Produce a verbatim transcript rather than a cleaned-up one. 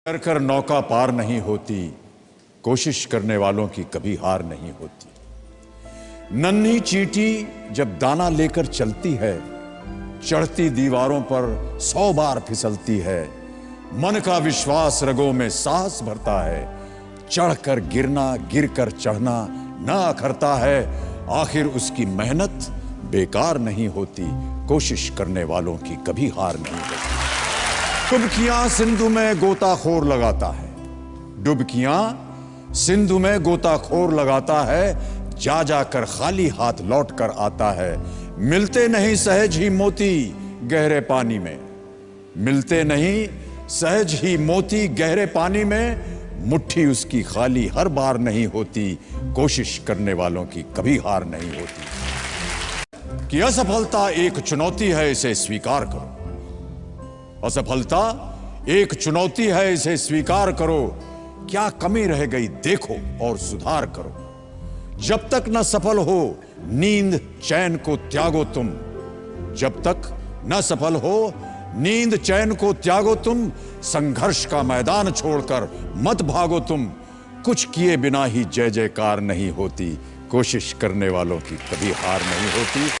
कर कर नौका पार नहीं होती, कोशिश करने वालों की कभी हार नहीं होती। नन्ही चींटी जब दाना लेकर चलती है, चढ़ती दीवारों पर सौ बार फिसलती है। मन का विश्वास रगों में साहस भरता है, चढ़कर गिरना गिरकर चढ़ना ना अखरता है। आखिर उसकी मेहनत बेकार नहीं होती, कोशिश करने वालों की कभी हार नहीं होती। डुबकियां सिंधु में गोताखोर लगाता है, डुबकियां सिंधु में गोताखोर लगाता है। जा जाकर खाली हाथ लौट कर आता है। मिलते नहीं सहज ही मोती गहरे पानी में, मिलते नहीं सहज ही मोती गहरे पानी में। मुट्ठी उसकी खाली हर बार नहीं होती, कोशिश करने वालों की कभी हार नहीं होती। कि असफलता एक चुनौती है, इसे स्वीकार करो। असफलता एक चुनौती है, इसे स्वीकार करो। क्या कमी रह गई देखो और सुधार करो। जब तक न सफल हो नींद चैन को त्यागो तुम, जब तक न सफल हो नींद चैन को त्यागो तुम। संघर्ष का मैदान छोड़कर मत भागो तुम। कुछ किए बिना ही जय जयकार नहीं होती, कोशिश करने वालों की कभी हार नहीं होती।